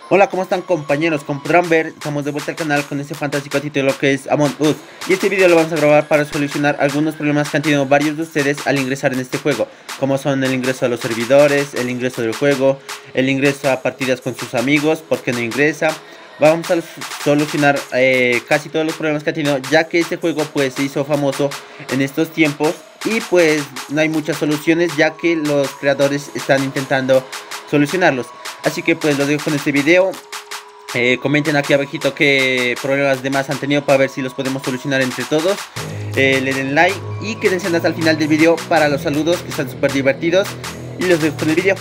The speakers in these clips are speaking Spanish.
Hola, ¿cómo están, compañeros? Como podrán ver, estamos de vuelta al canal con este fantástico título que es Among Us. Y este video lo vamos a grabar para solucionar algunos problemas que han tenido varios de ustedes al ingresar en este juego, como son el ingreso a los servidores, el ingreso del juego, el ingreso a partidas con sus amigos, por qué no ingresa. Vamos a solucionar casi todos los problemas que ha tenido, ya que este juego pues se hizo famoso en estos tiempos y pues no hay muchas soluciones, ya que los creadores están intentando solucionarlos. Así que pues los dejo con este video. Comenten aquí abajito qué problemas de más han tenido para ver si los podemos solucionar entre todos. Le den like y quédense hasta el final del video para los saludos, que están súper divertidos. Y los dejo con el video.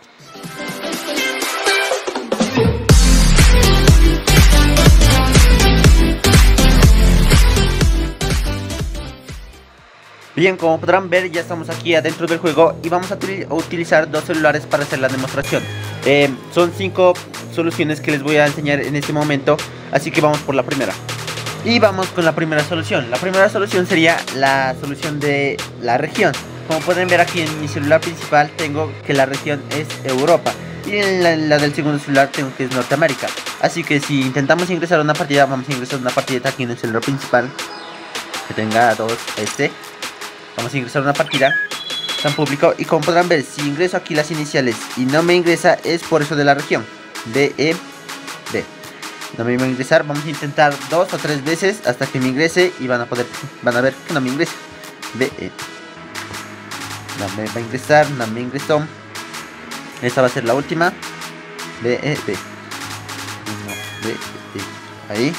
Bien, como podrán ver, ya estamos aquí adentro del juego y vamos a utilizar dos celulares para hacer la demostración. Son 5 soluciones que les voy a enseñar en este momento, así que vamos por la primera. Y vamos con la primera solución. La primera solución sería la solución de la región. Como pueden ver aquí en mi celular principal tengo que la región es Europa. Y en la del segundo celular tengo que es Norteamérica. Así que si intentamos ingresar a una partida, vamos a ingresar a una partida aquí en el celular principal, que tenga vamos a ingresar a una partida tan público, y como podrán ver, si ingreso aquí las iniciales y no me ingresa, es por eso de la región D, E, D. No me va a ingresar. Vamos a intentar 2 o 3 veces hasta que me ingrese y van a ver que no me ingresa. D, E. No me va a ingresar, no me ingresó. Esta va a ser la última. D, E, D. No, D, E. Ahí.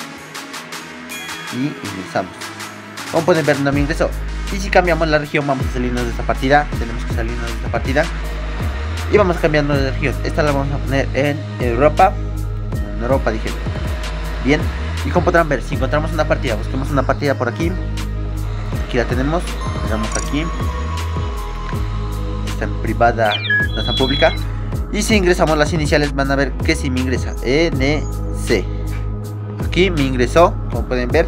Y ingresamos. Como pueden ver, no me ingresó. Y si cambiamos la región, vamos a salirnos de esta partida. Tenemos que salirnos de esta partida y vamos cambiando de región. Esta la vamos a poner en Europa. En Europa dije. Bien. Y como podrán ver, si encontramos una partida, busquemos una partida por aquí. Aquí la tenemos. Vamos aquí. Está en privada, no está en pública. Y si ingresamos las iniciales, van a ver que si me ingresa. NC. Aquí me ingresó, como pueden ver.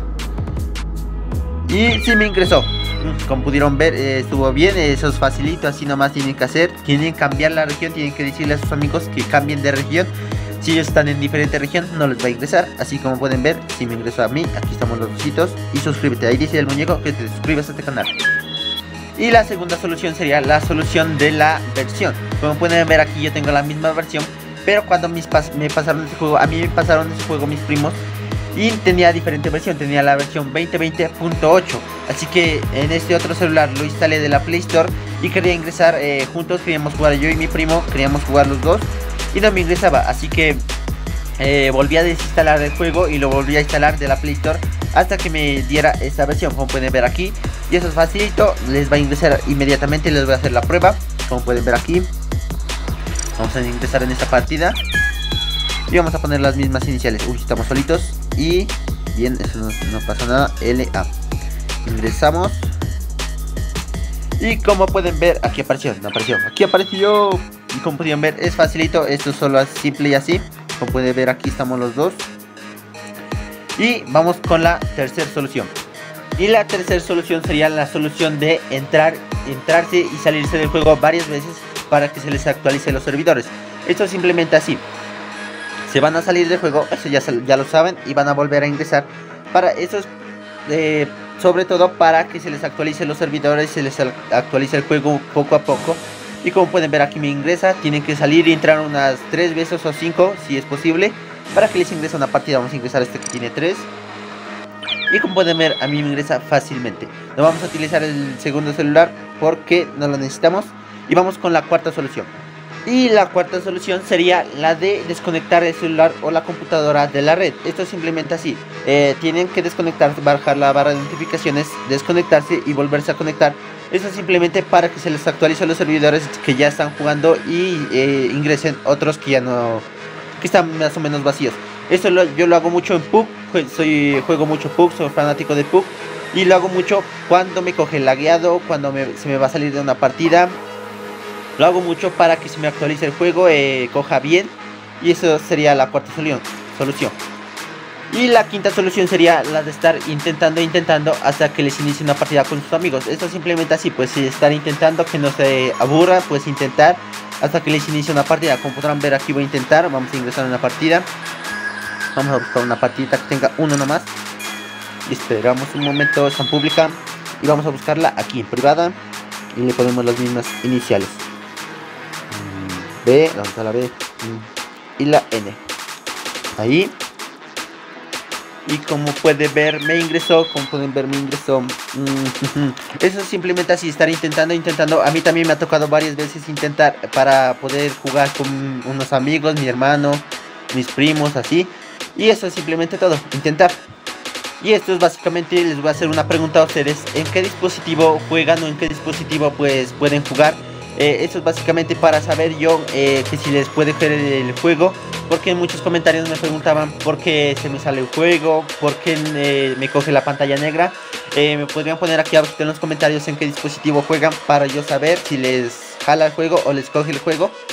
Y si me ingresó. Como pudieron ver, estuvo bien. Eso es facilito, así nomás tienen que hacer. Tienen que cambiar la región, tienen que decirle a sus amigos que cambien de región. Si ellos están en diferente región, no les va a ingresar. Así como pueden ver, si me ingresó a mí, aquí estamos los dositos. Y suscríbete, ahí dice el muñeco que te suscribas a este canal. Y la segunda solución sería la solución de la versión. Como pueden ver, aquí yo tengo la misma versión, pero cuando me pasaron ese juego, a mí me pasaron ese juego mis primos, y tenía diferente versión, tenía la versión 2020.8. Así que en este otro celular lo instalé de la Play Store y quería ingresar juntos, queríamos jugar yo y mi primo, queríamos jugar los dos y no me ingresaba. Así que volví a desinstalar el juego y lo volví a instalar de la Play Store hasta que me diera esta versión, como pueden ver aquí. Y eso es facilito, les va a ingresar inmediatamente. Les voy a hacer la prueba, como pueden ver aquí. Vamos a ingresar en esta partida y vamos a poner las mismas iniciales. Uy, estamos solitos. Y bien, eso no pasa nada. LA. Ingresamos. Y como pueden ver, aquí apareció. No apareció. Aquí apareció. Y como pueden ver, es facilito. Esto es solo simple y así. Como pueden ver, aquí estamos los dos. Y vamos con la tercera solución. Y la tercera solución sería la solución de entrarse y salirse del juego varias veces para que se les actualice los servidores. Esto es simplemente así. Se van a salir del juego, eso ya lo saben, y van a volver a ingresar. Para eso es sobre todo para que se les actualice los servidores, se les actualice el juego poco a poco. Y como pueden ver, aquí me ingresa. Tienen que salir y entrar unas 3 veces o 5 si es posible para que les ingrese una partida. Vamos a ingresar este que tiene 3. Y como pueden ver, a mí me ingresa fácilmente. No vamos a utilizar el segundo celular porque no lo necesitamos. Y vamos con la cuarta solución. Y la cuarta solución sería la de desconectar el celular o la computadora de la red. Esto es simplemente así. Tienen que desconectarse, bajar la barra de notificaciones, desconectarse y volverse a conectar. Esto es simplemente para que se les actualicen los servidores que ya están jugando y ingresen otros que ya no, que están más o menos vacíos. Esto yo lo hago mucho en PUBG. Juego mucho PUBG, soy fanático de PUBG. Y lo hago mucho cuando me coge lagueado, cuando se me va a salir de una partida. Lo hago mucho para que se me actualice el juego, coja bien. Y eso sería la cuarta solución. Y la quinta solución sería la de estar intentando hasta que les inicie una partida con sus amigos. Esto simplemente así, pues estar intentando, que no se aburra, pues intentar hasta que les inicie una partida. Como podrán ver, aquí voy a intentar, vamos a ingresar a una partida. Vamos a buscar una partida que tenga uno nomás. Y esperamos un momento, está en pública. Y vamos a buscarla aquí en privada. Y le ponemos las mismas iniciales. B, vamos a la B. Y la N. Ahí. Y como pueden ver, me ingresó. Eso es simplemente así, estar intentando. A mí también me ha tocado varias veces intentar para poder jugar con unos amigos, mi hermano, mis primos, así. Y eso es simplemente todo, intentar. Y esto es básicamente, les voy a hacer una pregunta a ustedes: ¿en qué dispositivo juegan o en qué dispositivo pues pueden jugar? Eso es básicamente para saber yo que si les puede ver el juego. Porque en muchos comentarios me preguntaban por qué se me sale el juego, por qué me coge la pantalla negra. Me podrían poner aquí abajo en los comentarios en qué dispositivo juegan para yo saber si les jala el juego o les coge el juego.